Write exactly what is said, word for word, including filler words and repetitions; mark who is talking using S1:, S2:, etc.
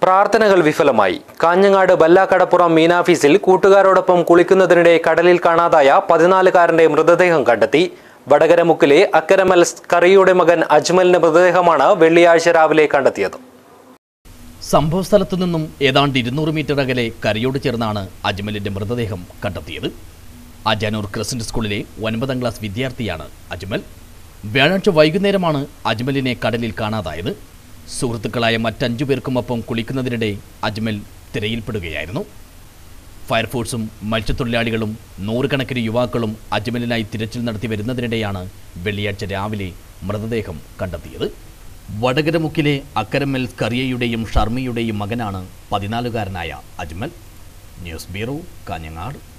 S1: പ്രാർത്ഥനകൾ വിഫലമായി. കാഞ്ഞങ്ങാട് ബല്ലാക്കടപ്പുറം മീനാഫീസിൽ കൂട്ടുകാരോടൊപ്പം കുളിക്കുന്നതിനിടെ കടലിൽ കാണാതായ പതിനാലുകാരന്റെ മൃതദേഹം കണ്ടെത്തി. വടകരമുക്കിലെ അക്കരമൽ കറിയുടെ മകൻ അജ്മലിന്റെ മൃതദേഹമാണ് വെള്ളിയാഴ്ച രാവിലെ കണ്ടെത്തിയത്.
S2: സംഭവസ്ഥലത്തു നിന്നും ഏതാണ്ട് ഇരുന്നൂറ് മീറ്റർ അകലെ കരയോട് ചേർന്നാണ് അജ്മലിന്റെ മൃതദേഹം കണ്ടെത്തിയത്. അജാനൂർ ക്രസന്റ് സ്കൂളിലെ ഒൻപതാം ക്ലാസ് വിദ്യാർത്ഥിയാണ് അജ്മൽ. വ്യാഴാഴ്ച വൈകുന്നേരമാണ് അജ്മലിനെ കടലിൽ കാണാതായത്. സുഹൃത്തുക്കളായ മറ്റഞ്ചു പേർക്കുമൊപ്പം കുളിക്കുന്നതിനിടെ അജ്മൽ തിരയിൽപ്പെടുകയായിരുന്നു. ഫയർഫോഴ്സും മത്സ്യത്തൊഴിലാളികളും നൂറുകണക്കിന് യുവാക്കളും അജ്മലിനായി തിരച്ചിൽ നടത്തി വരുന്നതിനിടെയാണ് വെള്ളിയാഴ്ച രാവിലെ മൃതദേഹം കണ്ടെത്തിയത്. വടകരമുക്കിലെ അക്കരമൽ കറിയയുടെയും ഷർമിയുടെയും മകനാണ് പതിനാലുകാരനായ അജ്മൽ. News bureau, Kanhangad.